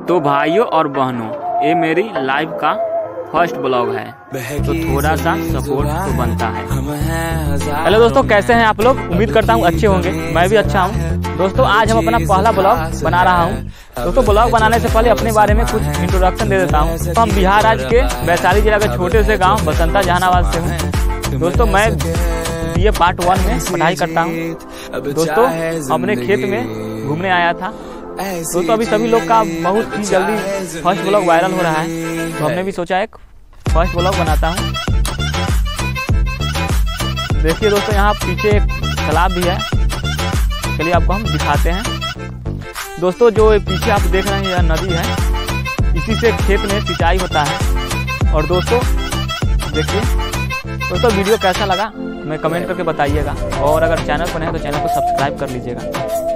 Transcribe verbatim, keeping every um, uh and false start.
तो भाइयों और बहनों, ये मेरी लाइव का फर्स्ट ब्लॉग है, तो थोड़ा सा सपोर्ट तो बनता है। हेलो दोस्तों, कैसे हैं आप लोग? उम्मीद करता हूँ अच्छे होंगे। मैं भी अच्छा हूँ। दोस्तों, आज हम अपना पहला ब्लॉग बना रहा हूँ। दोस्तों, ब्लॉग बनाने से पहले अपने बारे में कुछ इंट्रोडक्शन दे देता हूँ। तो हम बिहार राज्य के वैशाली जिला के छोटे से गाँव बसंता जहानाबाद से हूँ। दोस्तों, मैं बी ए पार्ट वन में पढ़ाई करता हूँ। दोस्तों, अपने खेत में घूमने आया था। दोस्तों, अभी सभी लोग का बहुत ही जल्दी फर्स्ट ब्लॉग वायरल हो रहा है, तो हमने भी सोचा एक फर्स्ट ब्लॉग बनाता हूँ। देखिए दोस्तों, यहाँ पीछे एक तालाब भी है। चलिए आपको हम दिखाते हैं। दोस्तों, जो पीछे आप देख रहे हैं यह नदी है, इसी से खेत में सिंचाई होता है। और दोस्तों देखिए दोस्तों, वीडियो कैसा लगा हमें कमेंट करके बताइएगा, और अगर चैनल पर है तो चैनल को सब्सक्राइब कर लीजिएगा।